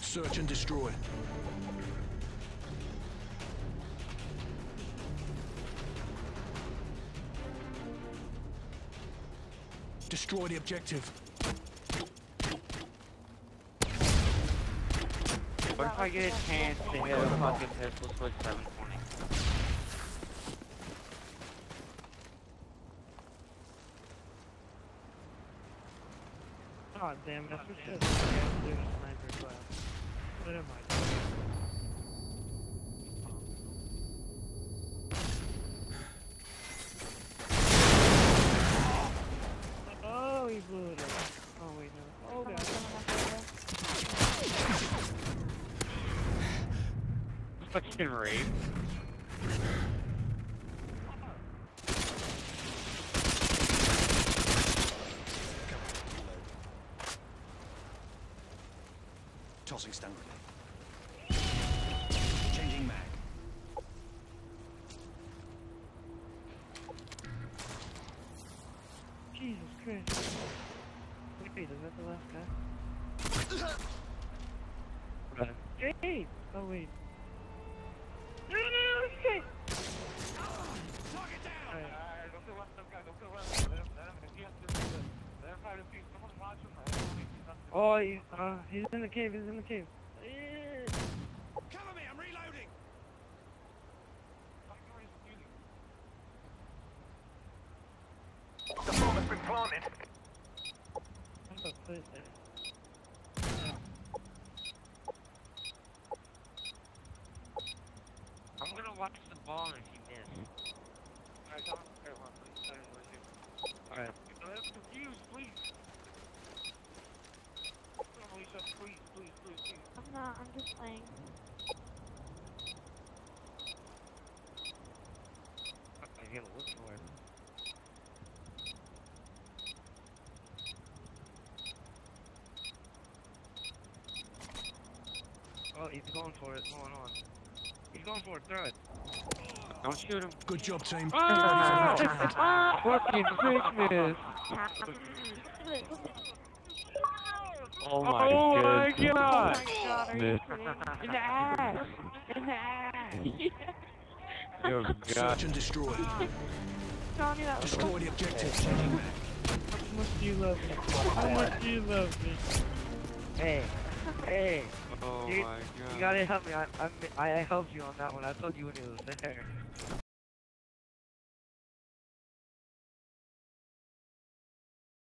Search and destroy. Destroy the objective. What if I get a chance to hit a fucking pistol switch 720? Oh damn it, I switched to the sniper class. What am I doing? Oh, he blew it up. Oh wait, no. Oh god. Fucking rape. Tossing stun grenade. Changing mag. Jesus Christ. Wait, is that the last guy? Right. Jade! Oh wait. No, no, no, it's Jade! Target down! Alright. Don't kill one, don't kill one. Let him fight a piece. Someone watch him. Oh, he's in the cave, he's in the cave. Cover me, I'm reloading! The bomb has been planted. I'm gonna put it there. I'm gonna watch the ball if you miss. Alright, come on. Alright. Let him confuse, please. Alicia, please. I'm not, I'm just playing. I gotta look for it. Oh, he's going for it. Hold on. He's going for it. Throw it. Don't shoot him. Good job, team. Fucking Christmas! Oh my god! Oh my god, are you Miss. kidding? In the ass! In the ass! Oh Search and destroy. Telling you that was Destroy the objective. Changing mag. How much do you love me? How much do you love me? Hey, hey, Oh You- my god. you gotta help me. I helped you on that one. I told you when it was there.